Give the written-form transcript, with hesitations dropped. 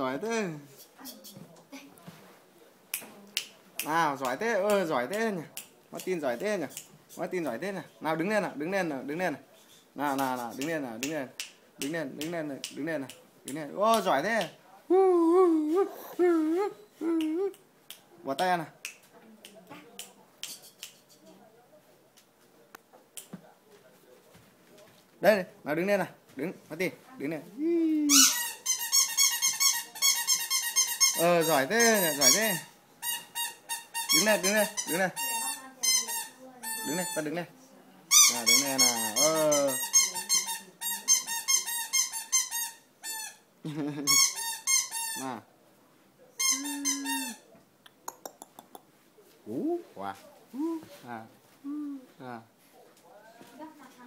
giỏi thế. Nào giỏi thế, giỏi thế nhỉ. Martin giỏi thế nhỉ. Martin giỏi thế nhỉ. Nào đứng lên nào, đứng lên nào, đứng lên nào. Nào nào nào, đứng lên nào, đứng lên. Đứng lên, đứng lên, đứng lên nào. Đứng lên. Ô giỏi thế. Bỏ tay nào. Đây, nào đứng lên nào. Đứng, Martin, đứng lên. Giỏi thế, giỏi thế. Đứng lên, đứng lên, đứng lên. Đứng lên, con đứng lên. Nào đứng lên nào. Nào. Wow. À. À.